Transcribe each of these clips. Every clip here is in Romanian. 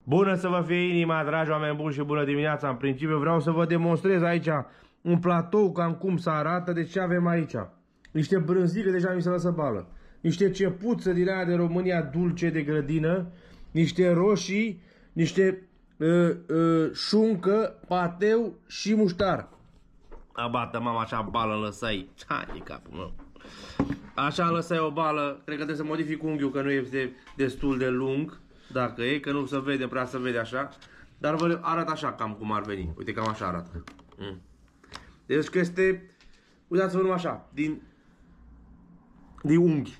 Bună să vă fie inima, dragi oameni buni, și bună dimineața. În principiu vreau să vă demonstrez aici un platou cam cum să arată. Deci ce avem aici? Niște brânzile, deja mi se lasă bală. Niște cepuță din aia de România dulce de grădină. Niște roșii, niște șuncă, pateu și muștar. Abată mama așa bală, lăsai. Hai de capul meu. Așa lăsai o bală. Cred că trebuie să modific unghiul, că nu este destul de lung. Dacă e, că nu se vede, prea se vede așa. Dar vă arăt așa cam cum ar veni. Uite, cam așa arată. Deci că este, uitați-vă numai așa, din unghi.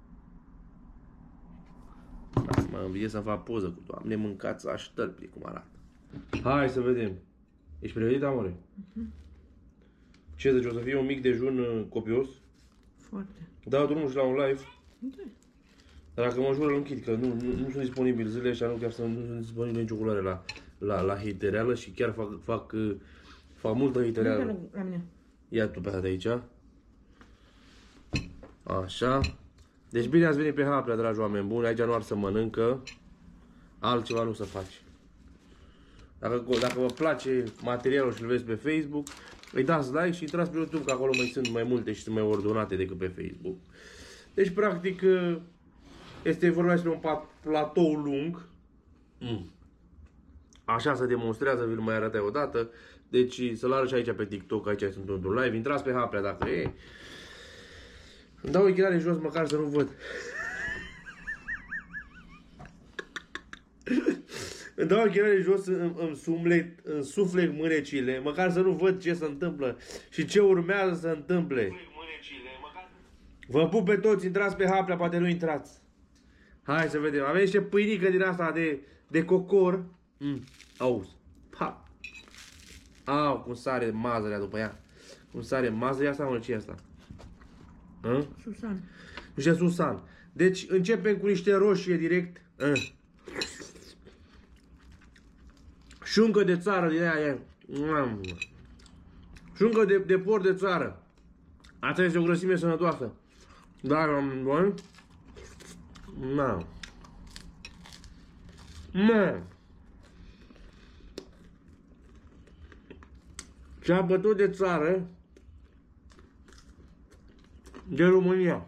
Mă învie să fac poză cu Doamne, mâncați aștărpli cum arată. Hai să vedem. Ești pregătit, amore? Ce zici, o să fie un mic dejun copios? Foarte. Dau drumul și la un live? Da. Dar dacă mă jură, îl închid, că nu sunt disponibil zilele astea, nu sunt disponibil nicio culoare la hitereală și chiar fac multă hitereală. La mine. Ia tu pe de aici. Așa. Deci bine ați venit pe Haplea, dragi oameni buni, aici nu ar să mănâncă, altceva nu să faci. Dacă vă place materialul și îl vezi pe Facebook, îi dați like și intrați pe YouTube, că acolo mai sunt mai multe și sunt mai ordonate decât pe Facebook. Deci, practic, este vorba despre un platou lung. Așa se demonstrează, vi-l mai arătai odată. Deci să-l arăt și aici pe TikTok, aici sunt într-un live. Intrați pe Haplea dacă e. Îmi dau ochelare jos măcar să nu văd. Îmi dau ochelare jos, îmi suflec mânecile, măcar să nu văd ce se întâmplă și ce urmează să întâmple. Vă pup pe toți, intrați pe Haplea, poate nu intrați. Hai să vedem. Avem niște pâinică din asta de cocor. Auzi. Pa. Au, cum sare mazărea după ea. Cum sare mazărea asta, mă, ce e asta? Susan. Niște susan. Deci începem cu niște roșie direct. Șuncă de țară din aia. Șuncă de porc de țară. Asta este o grăsime sănătoasă. Dar am bun. Nu. Ce-a bătut de țară de România.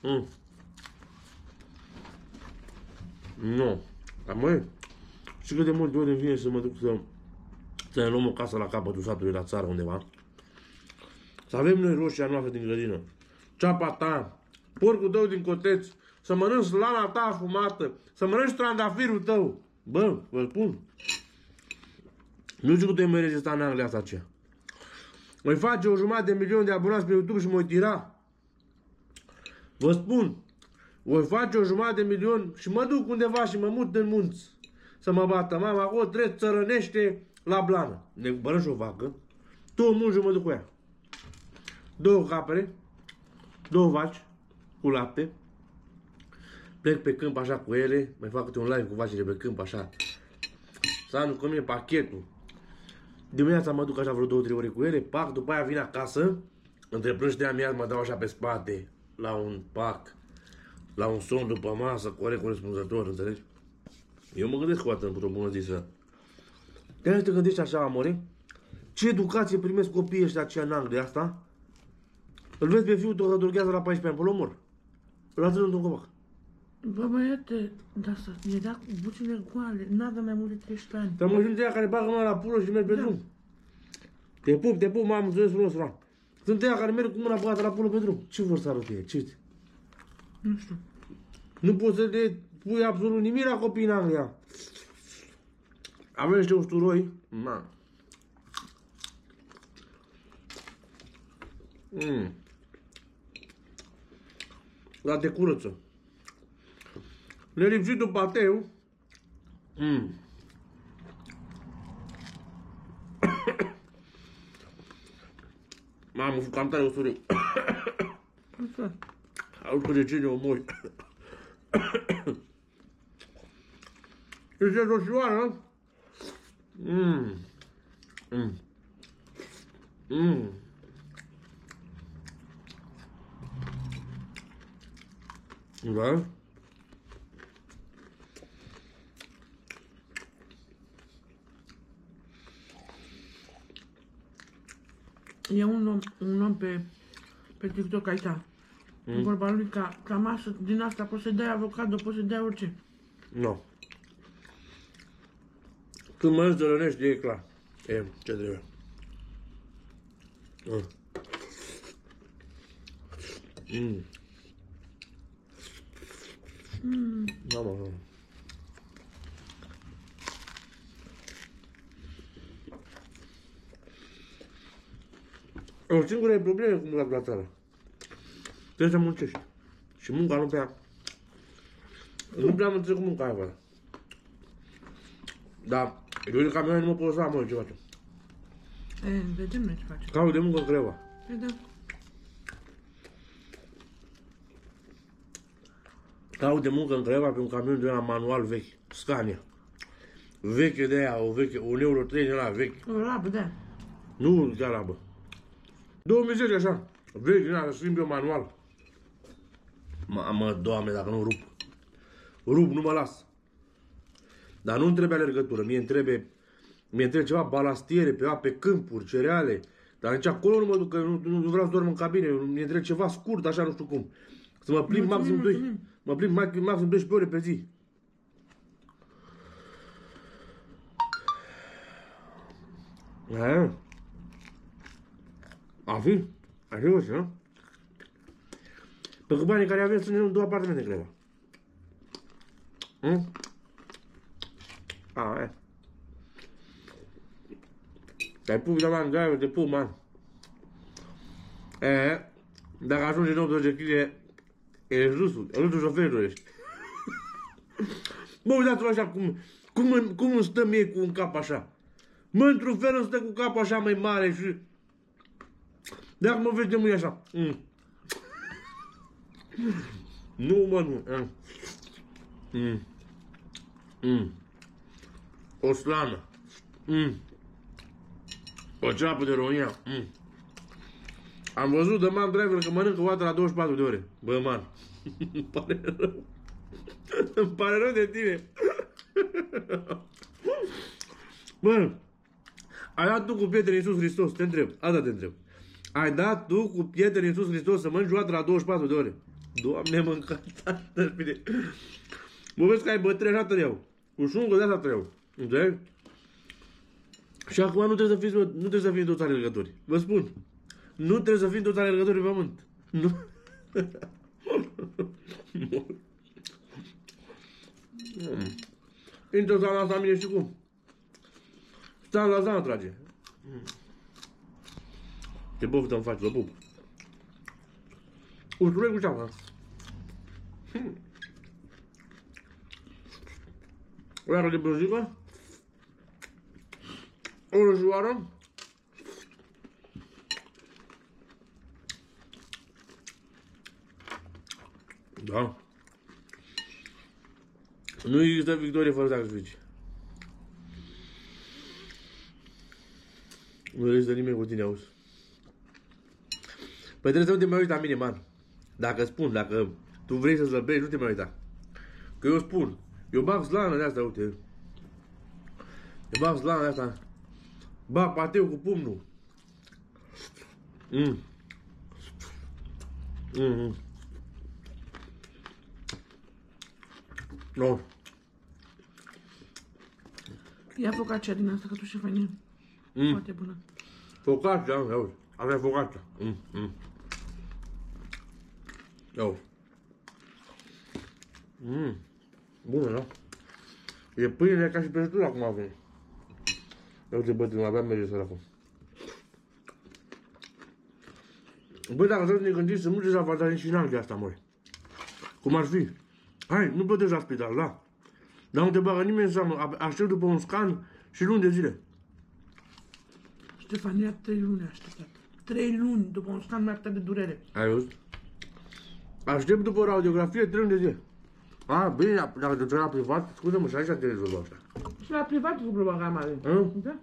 Nu. Dar măi, știi cât de multe ori îmi vine să mă duc să luăm o casă la capătul satului, la țară undeva. Să avem noi roșia noastră din grădină, ceapa ta, porcul tău din coteț, să mănânci slana ta afumată, să mănânci trandafirul tău. Bă, vă spun. Nu știu cât îi mai rezista în Anglia asta aceea. Voi face 1.500.000 de abonați pe YouTube și mă tira. Vă spun. Voi face 1.500.000 și mă duc undeva și mă mut în munți. Să mă bată mama, acolo trebuie țărănește la blană. Ne cumpărăm și o vacă. 2 mungi mă duc cu ea. 2 capre. 2 vaci. Cu lapte. Plec pe câmp așa cu ele. Mai fac câte un live cu vacile pe câmp așa. Să anu cu mine pachetul. Dimineața mă duc așa vreo 2-3 ore cu ele. Pac, după aia vin acasă. Între prânz de amiaz mă dau așa pe spate. La un pac. La un somn după masă, corect, corespunzător, înțelegi? Eu mă gândesc o dată într-o bună zi să... De-aia te gândești așa, amore? Ce educație primesc copiii ăștia aceia în Anglia asta? Îl vezi pe fiul tău că droghează la 14 ani, pe-l omor. Îl lasă într-un copac. Bă, băiete, dar să ne dea cu bucile goale, n-avea mai mult de 13 ani. Te-am ajuns de aia care bagă mâna la pulă și merg pe drum. Te pup, mamă, mulțumesc frumos, fra. Sunt ăia care merg cu mâna băgată la pulă pe drum. Ce vor să arăte? Ce? Nu știu. Nu poți să le pui absolut nimic la copii în Anglia. Avem niște usturoi. La de curăță. Nelipsitul pateu. Mamă, cam tare usturoi. Auzi că de ce ne omori. Este roșioară. Da? E un om pe TikTok aici. Vorba lui ca masă din asta poți să dai avocado, poți să dai orice. Nu. Când mănânci zălănești, e clar. E, ce trebuie. Da, mă. O singură problemă cu munca la țară. Trebuie să muncești. Și munca nu prea... Nu prea am înțeles cu munca aia, bă. Dar, eu de camioane nu mă pot să am, mă, ce facem. Vedem noi ce facem. Caut de muncă greva. Vedem. Caut de muncă în greva pe un camion de la manual vechi. Scania. Veche de aia, o veche, 1,3 euro de la vechi. O labă, da. Nu chiar labă. 2010 așa. Vechi din aia, schimb eu manual. Mă, Doamne, dacă nu rup. Rup, nu mă las. Dar nu-mi trebuie alergătură, mie îmi trebuie ceva balastiere pe câmpuri, cereale. Dar nici acolo nu mă duc, că nu vreau să dorm în cabine, mi-e trebuie ceva scurt, așa, nu știu cum. Să mă plimb maxim 12 ore pe zi. Aia. A fi? Așa o să, nu? Pe cu banii care avem să ne luăm 2 apartamente în greva. Aia. Te-ai pus de man, gaiul, te pus, man. Dacă ajungi în 80 kg, ești rusul șoferul ești. Mă, uitați-vă așa cum îmi stă mie cu un cap așa. Mă, într-un fel îmi stă cu capul așa mai mare și... Dacă mă vezi de mâine așa. Nu, mă, nu. O slană. O ceapă de România. Am văzut de man driver că mănâncă o dată la 24 de ore. Bă, man. Îmi pare rău. Îmi pare rău de tine. Bă, ai dat tu cu pietre în Iisus Hristos? Te întreb. Asta te întreb. Ai dat tu cu pietre în Iisus Hristos să mănânci o dată la 24 de ore? Doamne, mâncat. Mă vezi că ai bătrâni, așa trăiau. Cu șungă de asta trăiau. Înțelegi? Și acum nu trebuie să fim toți alergători. Vă spun. Nu trebuie să fim toți alergători pe pământ. Nu. Intră la asta mine și cum? Stai la zana trage. Ce boftă îmi faci, vă pup. Usturoi cu ceapă. O iară de brânzică. O răjoară. Da. Nu există victorie fără sacrificii. Nu există nimeni cu tine, auzi. Păi trebuie să nu te mai uita la mine, man. Dacă tu vrei să slăbești, nu te mai uita. Că eu spun, eu bag slană de asta, uite. Eu bag slană de asta. Bag pateu cu pumnul. No. Ia focaccia din asta, că tu și fain. Foarte bună. Focaccia, auzi. Asta e focaccia. Auzi. Bună, da? E pâine ca și prăjitură acum a venit. Uite, bătrân, abia merge săracul. Băi, dacă trebuie să ne gândim să mergeți la Valdarin și în Anglia asta, măi. Cum ar fi? Hai, nu plătești la spital, da? Dar nu te bagă nimeni în seamă. Aștept după un scan și luni de zile. Ștefania 3 luni a așteptat. 3 luni după un scan mai atât de durere. Ai văzut? Aștept după radiografie 3 luni de zile. A, bine, dacă te duci la privat, scuze-mă, și aici te rezolvă asta. Și la privat cu problema mare. Da?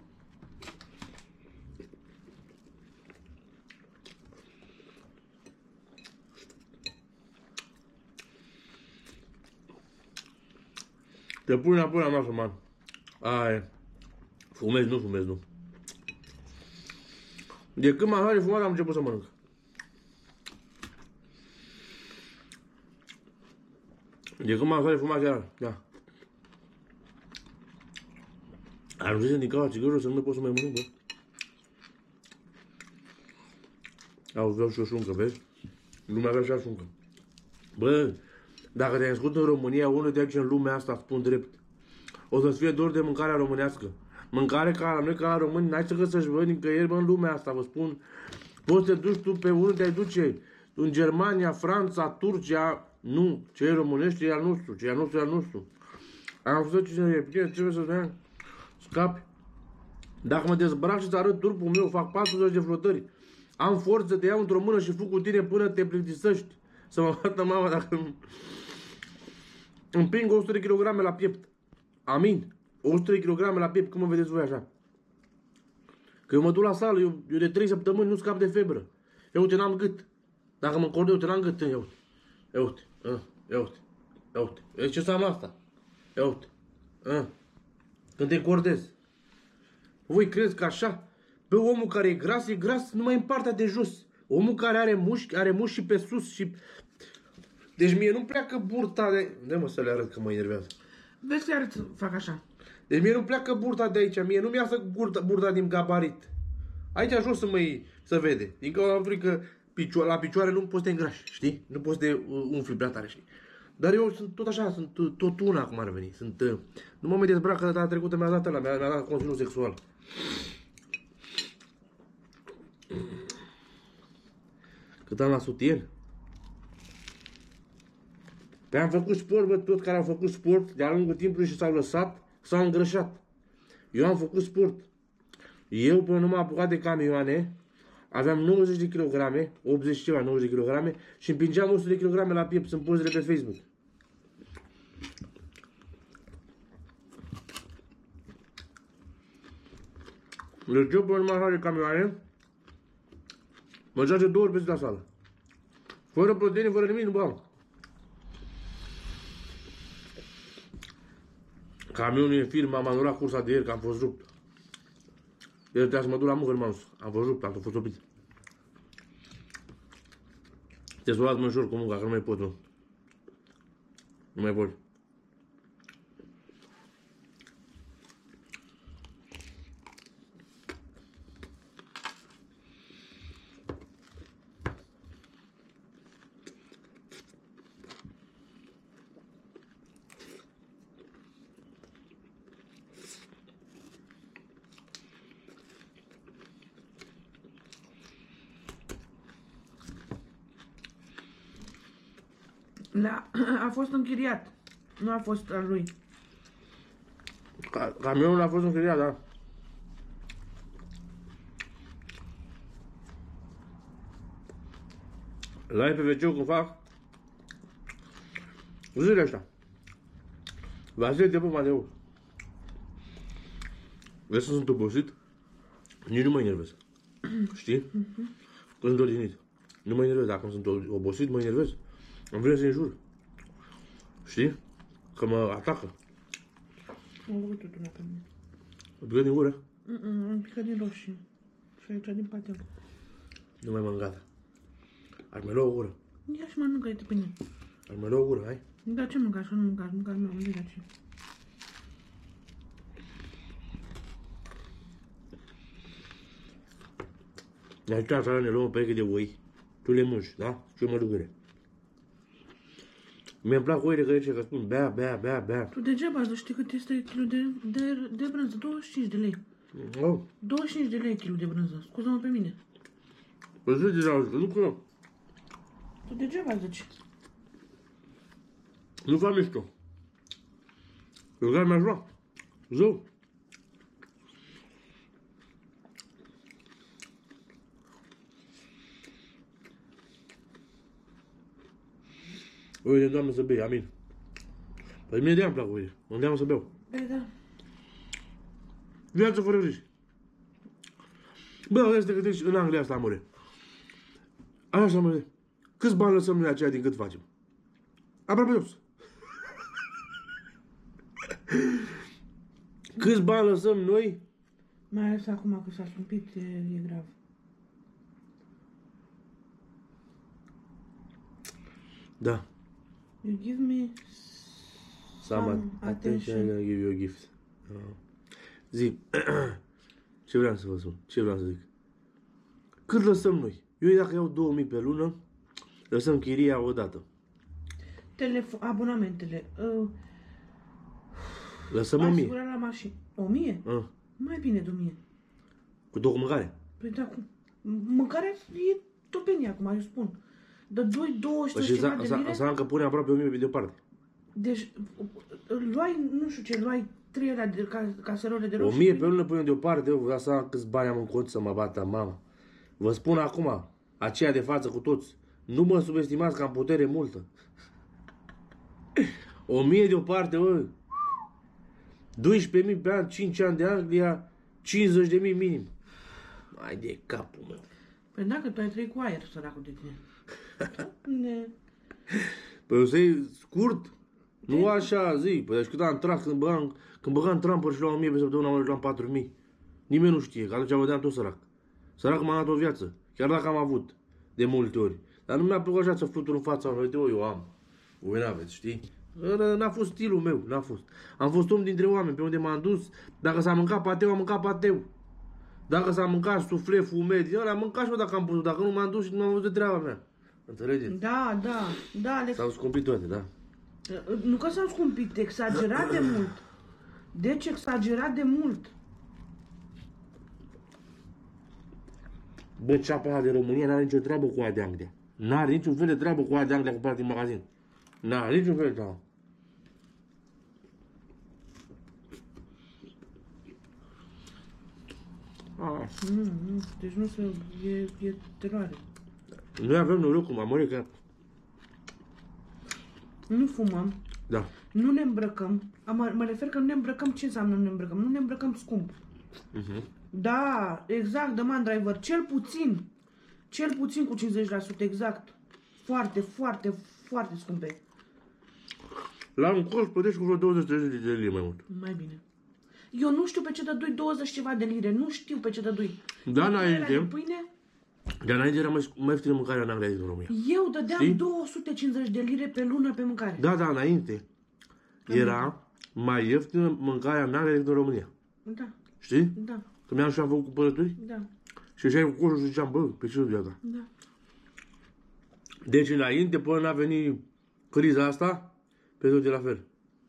Te pui înapoi la masă, man. Aia e. Fumezi, nu. De când m-am fumat, am început să mănânc. De când m-am fumat chiar, da. Ajunsesem din cauza țigărilor să nu mai pot să mai mănânc, bă. Vreau și o șuncă, vezi? Lumea avea și o șuncă. Bă, dacă te-ai născut în România, unul de aici în lumea asta, spun drept, o să-ți fie dor de mâncarea românească. Mâncare ca la noi, ca la români, n-ai să găsești, bă, nicăieri, bă, în lumea asta, vă spun. Poți să te duci tu pe unde te duce, în Germania, Franța, Turcia, nu, ce e românește e al nostru, ce e al nostru e al nostru. Am văzut ce trebuie să vedem, scapi. Dacă mă dezbrac și îți arăt trupul meu, fac 40 de flotări, am forță, te iau într-o mână și fug cu tine până te plictisești. Să mă bată mama dacă împing 100 de kilograme la piept. Amin. 100 de kilograme la piept, cum mă vedeți voi așa? Că eu mă duc la sală, eu de 3 săptămâni nu scap de febră. Eu uite, n-am gât. Dacă mă încordeu, uite, n-am gât. Eu uite. Eu uite. Vezi ce înseamnă asta? Eu uite. Când te încordezi. Voi crezi că așa? Pe omul care e gras numai în partea de jos. Omul care are mușchi și pe sus și... Deci mie nu pleacă burta de... Dă mă să le arăt că mă enervează. Vezi să arăt, fac așa. Deci mie nu pleacă burta de aici, mie nu-mi iasă burta din gabarit. Aici jos să vede. Din cauza faptului că la picioare nu poți să te îngrași, știi? Nu poți să te umfli prea tare, știi? Dar eu sunt tot așa, sunt tot una cum ar veni. Nu mă mai dezbrac că data trecută mi-a dat ăla, mi-a dat conținut sexual. Cât am la sutien. Pe am făcut sport, bă, toți care au făcut sport de-a lungul timpului și s-au lăsat, s-au îngrășat. Eu am făcut sport. Eu, până nu m-am apucat de camioane, aveam 90 de kilograme, 80 ceva, 90 de kilograme și împingeam 100 de kilograme la piept, sunt pozele pe Facebook. Deci eu, până nu m-am apucat de camioane, mă joace 2 ori pe zi la sală. Fără proteine, fără nimic, nu beau. Camionul e în film, m-am anulat cursa de ieri, că am fost rupt. El trebuia să mă duc la muncă, nu m-am dus. Am fost rupt, am fost oprit. Te-ai luat mă ușor cu munca, că nu mai pot, nu. Nu mai pot. A fost închiriat. Nu a fost al lui. Camionul a fost închiriat, da. La ei pe wc când fac zilele astea. Vasile de pe Mateu. Vezi că sunt obosit? Nici nu mă enervez. Știi? Când sunt odihnit. Nu mă enervez. Dacă sunt obosit, mă enervez. Îmi vine să-i înjur. Știi? Că mă atacă. Am văzut totul pe mine. O pică din gură? Am picat din roșii. Și aici din patel. Nu mai mă gata. Ar mai lua o gură. Ia și mănâncă, uite pe mine. Ar mai lua o gură, hai? Dar ce mâncați? Că nu mâncați? Mâncați meu, unde ce? Aici aseară ne luăm o pereche de oi. Tu le mânci, da? Și eu mă duc ele. Mi-mi plac oile că spun bea. Tu degeaba să știi cât este kilul de brânză. 25 de lei. Oh. 25 de lei kilul de brânză. Scuză-mă pe mine. Păi zi deja, nu că... Tu degeaba zici. Nu fac mișto. Eu chiar mi-aș lua. Zău. Oile, Doamne, să bei, amin. Păi mie de-aia îmi plac oile. Mă îndeamnă să beau. Păi da. Viață fără griji. Bă, este că deci în Anglia asta, amore. Așa, amore. Câți bani lăsăm noi aceia din cât facem? Aproape toți. Câți bani lăsăm noi? Mai ales acum că s-a scumpit, e grav. Da. You give me Some attention and I give you a gift. Zi, ce vreau să vă spun? Ce vreau să zic? Cât lăsăm noi? Eu dacă iau 2000 pe lună, lăsăm chiria odată. Abonamentele. Lăsăm 1000. Asigurarea la mașină. 1000? Mai bine de 1000. Cu două mâncare. Păi da, mâncarea e topenie acum, eu spun. De 200 Și ceva de lire. înseamnă că pune aproape 1000 deoparte. Deci, luai, nu știu ce, luai 3 alea de caserole de roșii. 1000 pe lună pune deoparte, eu vreau să am câți bani am în cont să mă bată mama. Vă spun acum, aceea de față cu toți, nu mă subestimați că am putere multă. 1000 deoparte, bă. 12.000 pe an, 5 ani de Anglia, 50.000 minim. Mai de capul meu. Păi dacă tu ai trăit cu aer, săracul de tine. Ne. Păi o să-i scurt. Nu așa, zi. Păi deci cât am tras când băgam trampuri și luam 1000 pe săptămână, am luam 4000. Nimeni nu știe, că atunci vedeam tot sărac. Sărac m-a dat o viață, chiar dacă am avut, de multe ori. Dar nu mi-a plăcut așa să flutur în fața mea, uite, eu am. Voi n-aveți, știi? N-a fost stilul meu, n-a fost. Am fost om dintre oameni, pe unde m-am dus, dacă s-a mâncat pateu, am mâncat pateu. Dacă s-a mâncat sufle, fumet, din ăla, mâncat și eu dacă am putut, dacă nu m-am dus și nu m-am văzut de treaba mea. Înțelegeți? Da, Alex. S-au scumpit toate, da. Nu că s-au scumpit, exagerat de mult. Deci exagerat de mult. Bă, ceapa aia de România n-are nicio treabă cu aia de Anglia. N-are niciun fel de treabă cu aia de Anglia cumpărat din magazin. N-are niciun fel de treabă. Nu, deci nu se... e teroare. Noi avem noroc cum amore că... Nu fumăm. Da. Nu ne îmbrăcăm. Mă refer că nu ne îmbrăcăm. Ce înseamnă nu ne îmbrăcăm? Nu ne îmbrăcăm scump. Da, exact, The Man Driver. Cel puțin cu 50%, exact. Foarte, foarte, foarte scumpe. La un cost plătești cu vreo 20 de lire mai mult. Mai bine. Eu nu știu pe ce dădui 20 ceva de lire. Nu știu pe ce dădui. Da, înainte. Pâine? Dar înainte era mai ieftină mâncarea în Anglia din România. Eu dădeam 250 de lire pe lună pe mâncare. Da, înainte. Era mai ieftină mâncarea în Anglia din România. Da. Știi? Da. Că mi-am și am făcut cumpărături. Da. Și ieșeai cu coșul și ziceam, bă, pe ce viața? Da. Deci înainte, până n-a venit criza asta, pe tot e la fel.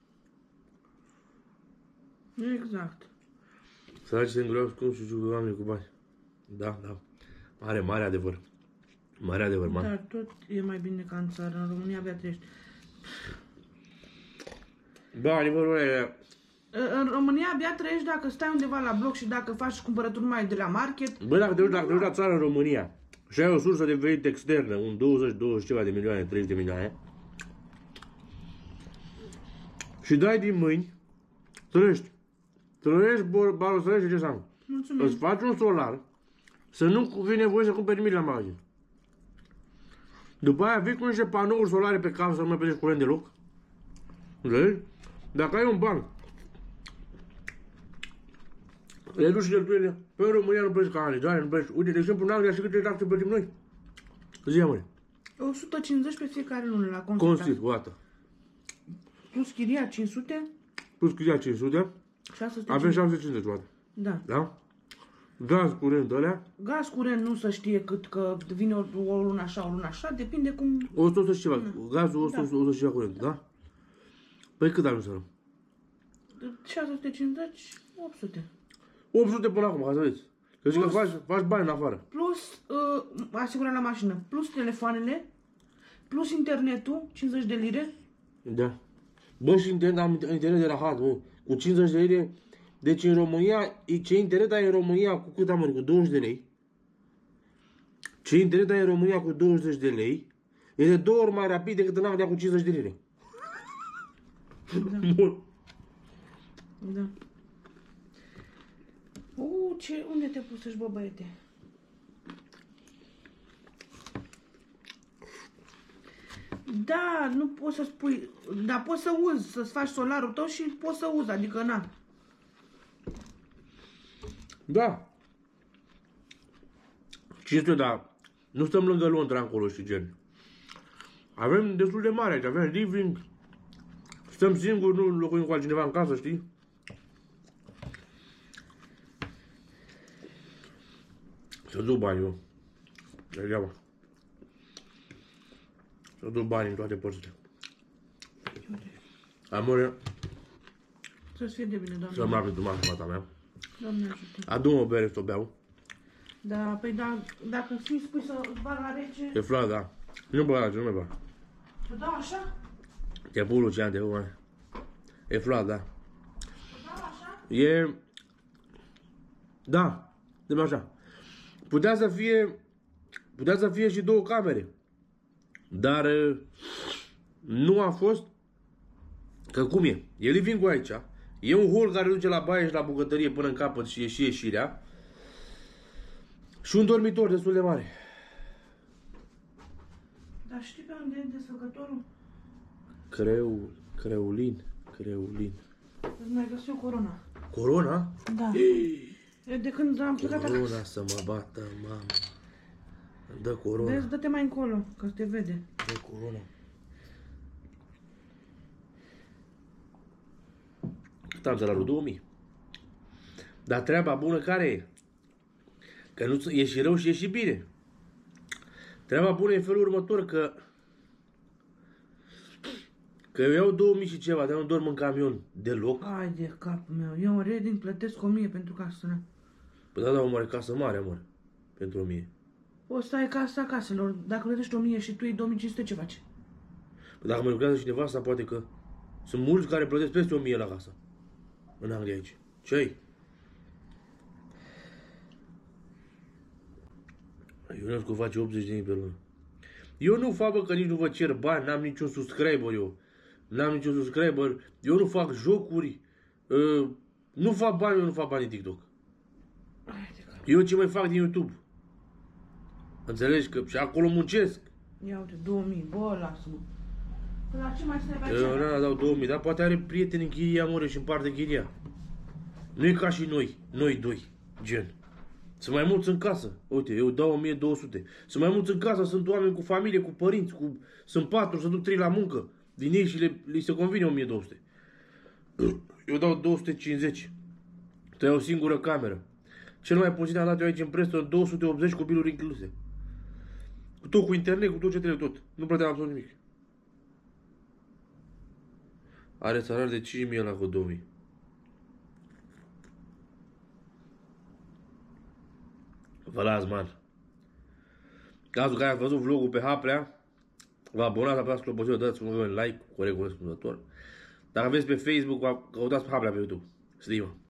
Exact. Săraci se îngroiau scump și jucă oameni cu bani. Da. Mare adevăr. Mare adevăr, mare. Dar tot e mai bine ca în țară. În România abia trăiești. Da, adevărul e... În România abia trăiești dacă stai undeva la bloc și dacă faci cumpărături mai de la market. Bă, dacă te duci la țară în România și ai o sursă de venit externă, un 20 ceva de milioane, 30 de milioane, și dai din mâini, trăiești, barul trăiești, ce înseamnă? Mulțumesc. Îți faci un solar, să nu vii nevoie să cumperi nimic la magazin. După aia vii cu niște panouri solare pe casă să nu mai plătești curent deloc. Înțelegi? Dacă ai un ban, le duci cheltuielile. Pe România nu plătești canalizare, nu plătești. Uite, de exemplu, în Anglia și câte taxe plătim noi? Zi-a, măi. 150 pe fiecare lună la consultat. Constit, o dată. Plus chiria 500. Plus chiria 500. 650. Avem 750 o dată. Da. Da? Gaz, curent, alea. Gaz, curent, nu se știe cât, că vine o lună așa, o lună așa, depinde cum... 100 și ceva. Gazul, 100 și ceva curent, da? Păi cât ajungem? 650, 800. 800 până acum, ca să vezi. Că zic că faci bani în afară. Plus asigurarea la mașină, plus telefoanele, plus internetul, 50 de lire. Da. Bă, și internet de rahat, bă. Cu 50 de lire. Deci în România, ce internet ai în România cu cât am cu 20 de lei? Ce internet ai în România cu 20 de lei? E de 2 ori mai rapid decât în Anglia cu 50 de lire. Da. Bun. Da. Unde te pusești, bă, băiete? Da, nu poți să spui, dar poți să uzi, să-ți faci solarul tău și poți să uzi, adică na. Da. 500, da. Nu stăm lângă Londra acolo și gen. Avem destul de mare aici, avem living. Stăm singuri, nu locuim cu altcineva în casă, știi? Să duc bani eu. Degeaba. Să duc bani în toate părțile. Amore, Să-ți fie de bine, Doamne. să-mi lapi dumai fata mea. Doamne ajută. Adu-mă o bere să o beau. Da, păi da, dacă spui să bag la rece, E flat, da. Nu bă, la ce nu mai bag. să dau așa? Te pun, Lucian, te pun. E flat, da. Să dau așa? E... Da, dă-mi așa. Putea să fie și două camere. Dar nu a fost. Că cum e? E living-ul aici. E un hol care duce la baie și la bucătărie până în capăt și e și ieșirea. Și un dormitor destul de mare. Dar știi pe unde e desfăcătorul? Creulin. Îți mai găsi o corona. Corona? Da. E de când am plecat acasă. Corona să mă bată, mamă. Dă corona. Vezi, dă-te mai încolo, că te vede. Dă corona. Cât am salarul? 2000. Dar treaba bună care e? Că nu e și rău și e și bine. Treaba bună e în felul următor, că eu iau 2000 și ceva, dar nu dorm în camion deloc. Hai de capul meu. Eu în Reading plătesc 1000 pentru casă. Păi da, mare casă mare, amor. Pentru 1000. Poți să ai casa caselor. Dacă plătești 1000 și tu iei 2500, ce faci? Păi dacă mă lucrează cineva asta, poate că sunt mulți care plătesc peste 1000 la casă. În Anglia aici. Ce ai? Ionescu face 80.000 pe lună. Eu nu fac, bă, că nici nu vă cer bani, n-am niciun subscriber eu. Eu nu fac jocuri. Nu fac bani, eu nu fac bani în TikTok. Eu ce mai fac din YouTube? Înțelegi? Că și acolo muncesc. Ia uite, 2000, bă, lasă-mă. Păi la ce mai stai pe Eu aceea? nu dau 2000, dar poate are prieteni în chiria, mă, și împarte chiria. Nu e ca și noi doi, gen. Sunt mai mulți în casă. Uite, eu dau 1200. Sunt mai mulți în casă, sunt oameni cu familie, cu părinți, sunt 4, se duc 3 la muncă. Din ei și li se convine 1200. Eu dau 250. Tu ai o singură cameră. Cel mai puțin am dat eu aici în Preston 280 cu biluri incluse. Cu tot, cu internet, cu tot ce trebuie, tot. Nu plăteam absolut nimic. Are salariu de 5.000 la cu 2.000. Vă las, man. Cazul care ați văzut vlogul pe Haplea, vă abonați, apăsați clopoțelul, dați un like corect corespunzător. Dacă aveți pe Facebook, căutați pe Haplea pe YouTube. Stimă.